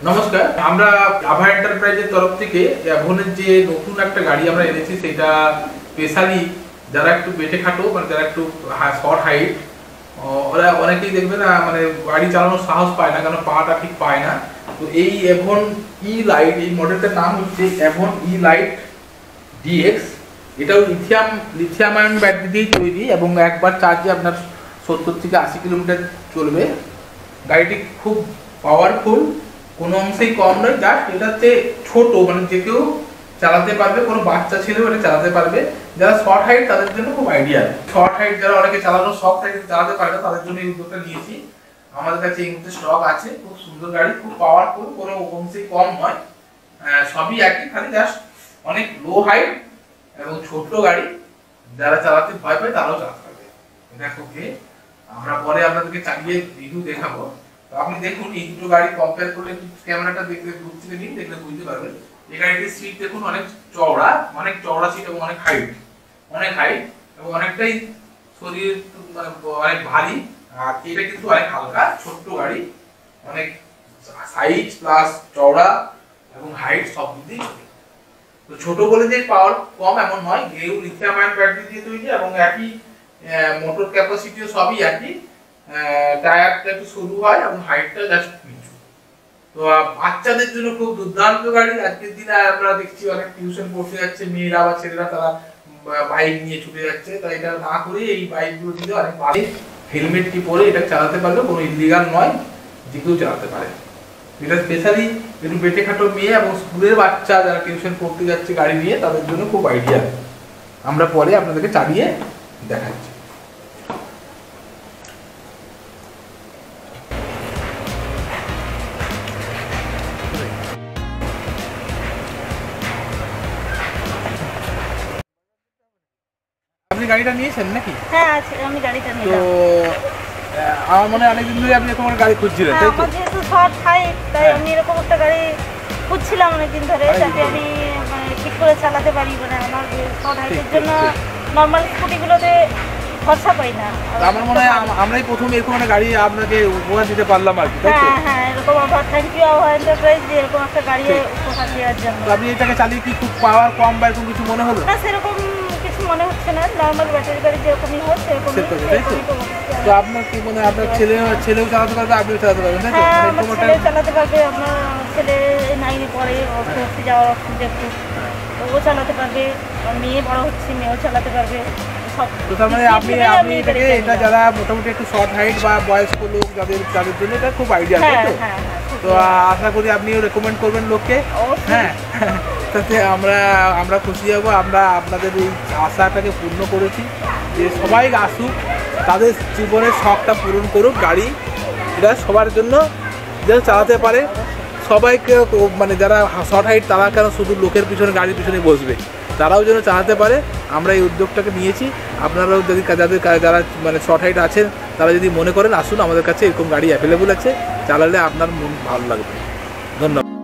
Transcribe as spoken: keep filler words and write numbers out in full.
নমস্কার, আমরা আভা এন্টারপ্রাইজের তরফ থেকে অ্যাভনের যে নতুন একটা গাড়ি আমরা এনেছি সেটা স্পেশালি যারা একটু বেটে খাটো মানে যারা একটু শর্ট হাইট ওরা অনেকেই দেখবে না মানে গাড়ি চালানোর সাহস পায় না, কারণ পাটা ঠিক পায় না। তো এই অ্যাভন ই লাইট, এই মডেলটার নাম হচ্ছে অ্যাভন ই লাইট ডিএক্স। এটাও লিথিয়াম লিথিয়াম আয়ন ব্যাটারি দিয়ে তৈরি এবং একবার চার্জে আপনার সত্তর থেকে আশি কিলোমিটার চলবে। গাড়িটি খুব পাওয়ারফুল, কোনো অংশেই কম নয়। জাস্ট এটাতে ছোট মানে যে কেউ চালাতে পারবে, কোনো বাচ্চা ছেলেও এটা চালাতে পারবে। যারা শর্ট হাইট তাদের জন্য খুব আইডিয়াল। শর্ট হাইট যারা অনেকে চালানো শখ থাকে চালাতে পারে না, তাদের জন্য এই উদ্যোগটা নিয়েছি। আমাদের কাছে এই মুহূর্তে স্টক আছে। খুব সুন্দর গাড়ি, খুব পাওয়ারফুল, কোনো অংশেই কম নয়, সবই একই, খালি জাস্ট অনেক লো হাইট এবং ছোট গাড়ি। যারা চালাতে ভয় পায় তারাও চালাতে পারবে। দেখো কে আমরা পরে আপনাদেরকে চালিয়ে রিভিউ দেখাবো। তো আপনি দেখুন এই দুটো গাড়ি কম্পেয়ার করলে ক্যামেরাটা দেখলে দূর থেকে নিন, দেখলে বুঝতে পারবেন। এই গাড়িটির সিট দেখুন অনেক চওড়া, অনেক চওড়া সিট এবং অনেক হাইট, অনেক হাইট এবং অনেকটাই শরীর অনেক ভারী। আর এটা কিন্তু অনেক হালকা, ছোট্ট গাড়ি, অনেক সাইজ প্লাস চওড়া এবং হাইট সব দিক। তো ছোট বলে যে পাওয়ার কম এমন নয়, এও লিথিয়াম আয়ন ব্যাটারি দিয়ে তৈরি এবং একই মোটর ক্যাপাসিটিও সবই একই। টায়ারটা একটু সরু হয় এবং হাইটটা জাস্ট নিচু। তো বাচ্চাদের জন্য খুব দুর্দান্ত গাড়ি। আজকের দিনে আমরা দেখছি অনেক টিউশন পড়তে যাচ্ছে মেয়েরা বা ছেলেরা, তারা বাইক নিয়ে ছুটে যাচ্ছে। তাই এটা না করে এই বাইকগুলো দিলে অনেক ভালো। হেলমেটটি পরে এটা চালাতে পারলে কোনো ইলিগাল নয়, যে কেউ চালাতে পারে। এটা স্পেশালি একটু বেটে খাটো মেয়ে এবং স্কুলের বাচ্চা যারা টিউশন পড়তে যাচ্ছে গাড়ি নিয়ে, তাদের জন্য খুব আইডিয়াল। আমরা পরে আপনাদেরকে চালিয়ে দেখাচ্ছি। আপনি গাড়িটা নিয়েছেন নাকি? হ্যাঁ আছে, আমি গাড়িটা নিলাম। তো আমার মনে হয় অনেকদিন ধরে আপনি এরকম একটা গাড়ি খুঁজছিলেন, তাই তো? আমার যেহেতু শর্ট হাইট, তাই আমি এরকম একটা গাড়ি খুঁজছিলাম অনেকদিন ধরে, যাতে আমি মানে ঠিক করে চালাতে পারি। মানে আমার শর্ট হাইটের জন্য নর্মাল স্কুটিগুলোতে ভরসা পাই না। আমার মনে হয় আমরাই প্রথম এরকম একটা গাড়ি আপনাকে উপহার দিতে পারলাম আর কি, তাই তো? হ্যাঁ হ্যাঁ, এরকম আবার থ্যাংক ইউ আভা এন্টারপ্রাইজ যে এরকম একটা গাড়ি উপহার দেওয়ার জন্য। তো আপনি এটাকে চালিয়ে কি খুব পাওয়ার কম বা এরকম কিছু মনে হলো? না, সেরকম কিছু মনে হচ্ছে না। নর্মাল ব্যাটারি গাড়ি যেরকমই হয় সেরকমই। তো আপনার কি মনে হয় আপনার ছেলে ছেলেও চালাতে পারবে, আপনিও চালাতে পারবেন, তাই তো? হ্যাঁ, আমার ছেলে চালাতে পারবে। আপনার ছেলে নাইনে পড়ে, ওর পড়তে যাওয়ার অসুবিধা একটু, ও চালাতে পারবে। মেয়ে বড় হচ্ছে, মেয়েও চালাতে পারবে। তো তার মানে আপনি আপনি এটাকে এটা যারা মোটামুটি একটু শর্ট হাইট বা বয়স্ক লোক যাদের তাদের জন্য এটা খুব আইডিয়া, তাই তো? তো আশা করি আপনিও রেকমেন্ড করবেন লোককে। হ্যাঁ, তাতে আমরা আমরা খুশি হব। আমরা আপনাদের এই আশাটাকে পূর্ণ করেছি যে সবাই আসুক, তাদের জীবনের শখটা পূরণ করুক। গাড়ি এটা সবার জন্য যেন চালাতে পারে। সবাইকে মানে যারা শর্ট হাইট তারা কেন শুধু লোকের পিছনে গাড়ির পিছনে বসবে, তারাও যেন চালাতে পারে। আমরা এই উদ্যোগটাকে নিয়েছি। আপনারাও যদি যাদের যারা মানে শর্ট হাইট আছেন তারা যদি মনে করেন আসুন, আমাদের কাছে এরকম গাড়ি অ্যাভেলেবল আছে, চালালে আপনার মন ভালো লাগবে। ধন্যবাদ।